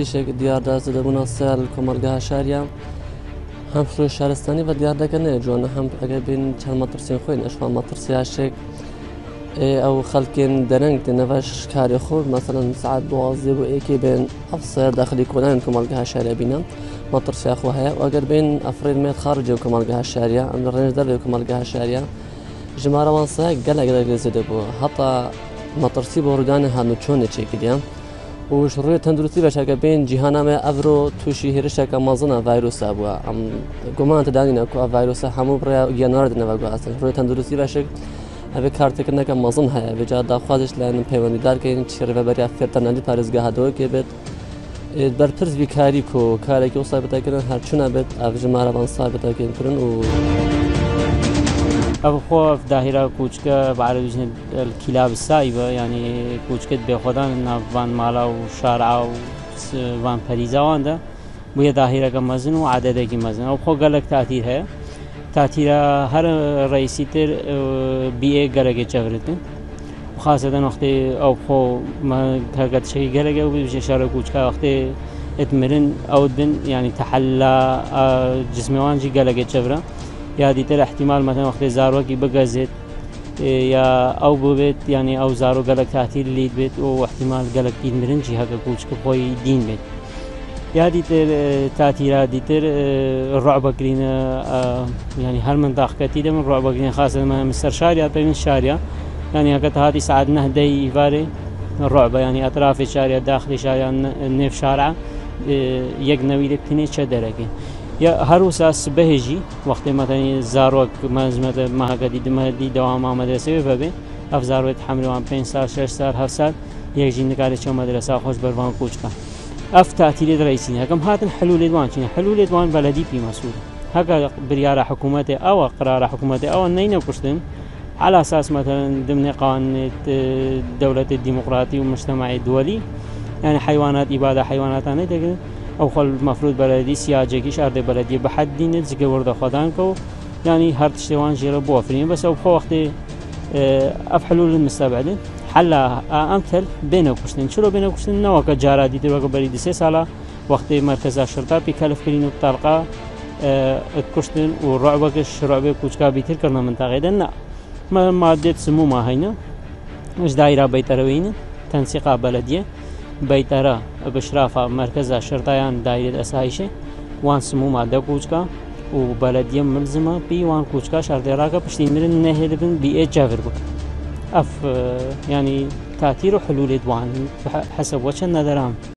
تفتیشێک دیاردا زدەبوونا سێل کۆمەلگا شاریا هەم فرۆ شارستانی بە دیار دەکەنێ جوانە هەم ئەگەر بین چەند مەترسین خۆین ئەشوان مەترسیاشێک ئەو خەڵکێن دەرەنگ دێنەڤەش کاری خۆ مەسەلەن سعات 12 بۆ ئێکی بێن ئەفسەر داخلی کۆنان کۆمەلگا شاریا بینە مەترسیا خۆ هەیە و ئەگەر بین ئەفرین مێت خارجی کۆمەلگا شاریا ئەم ڕێنج دەرێ کۆمەلگا شاریا ژمارەوان سایە گەلێک زێدە بوو هەتا مەترسی بۆ ڕوودانی هاتنو چۆنێکی دیان وش ڕووی تەندروستی بەشەکە بین جیهانامێ ئەڤرۆ تووشی هێرشێکە مەزنە ڤایرۆسا بووە ئەم گومان تدانینە کو ڤایرۆسە هەموو بڕیا گیاناردنەوە گواسن ڕووی تەندروستی بەشێک ئەبێ کارتێکردنەکە مەزن هەیە بێجا داخوازش لایەن پەیوەندیدارکەین چێڕێبەریا فێرتەنەندی پارێزگا هەدەوەکێ بێت بەرپرس بیکاری کۆ کارێکی و سایبەتەکردن هەرچوونە بێت ئەڤ ژمارەوان سایبەتەکردن و أبو خوف ظاهرة كوچكا بعرف الكلاب السائبة يعني كوچكت بخدان نافان مالا وشارع وفان فريزة واندا بويا ظاهرة كمزن وعدده كمزن أبو خو قالك تأثير هي تأثير هر رئيسي تر بيئة قالك جبرتن وخاصة وقت أبو خو ما كرقت شيء قالك وبيش شارع كوچكا وقت اتمرن أو دن يعني تحلى جسموانجي قالك جبرة یا دیتر احتمال مثلا وقت زاروکی بگذید یا او ببید یعنی او زارو گلک تأثیر لید بید و احتمال گلک دین مرنجی هک کوچ کپوی دین بید یا دیتر تأثیرات دیتر الرعب کرینه يعني هر منطقة كتير من الرعب کرینه خاصة من مستر شارية بين شارية يعني هك هذه ساعد نهدي إيفاري الرعب يعني أطراف الشارع داخل الشارع نف شارع يجنبي لبتني شدركي یا هر وساس بهجی وقتی مثلا زاروک ما هکدید مهدی دوام مدرسه ببی افزاروت حمل وان 5 سال 6 سال 7 سال یک جین نکاره چه مدرسه خوش بروان کوچکا اف تعطیل رئیسی هکم هاتن حلول دوان چین حلول دوان بلدی پی مسئول هکا بريار حكومة أو قرار حكومة أو نين كشتن على أساس مثلا ضمن قوانين الدولة الديمقراطية والمجتمع الدولي يعني حيوانات إبادة حيوانات أنا تقول أو خل المفروض بلدي سياجيش أرض بلدي بحد دين تزجور دخدان كو يعني هر تشتوان جرب وافرين بس أو وقت أف حلول المستبعدة حلا أمثل بينه كشتن شلو بينه كشتن نوع كجارة دي تروح بريد 3 سالة وقت مركز الشرطة بيكلف كرينو بطرقة كشتن والرعبة الشرعبة كوشكا بيتر كرنا منطقة دنا ما مادة سمو ما هينا مش دايرة بيتروين تنسيق بلدية بيترا بشرافة مركز الشرطيان دايرة أسايشة وان سمو مادة كوشكا وبلدية ملزمة بي وان كوشكا شرطي راكا بشتين مرن نهل بن بيئة جافر بك أف يعني تأثير حلول دوان حسب وجه النظرام.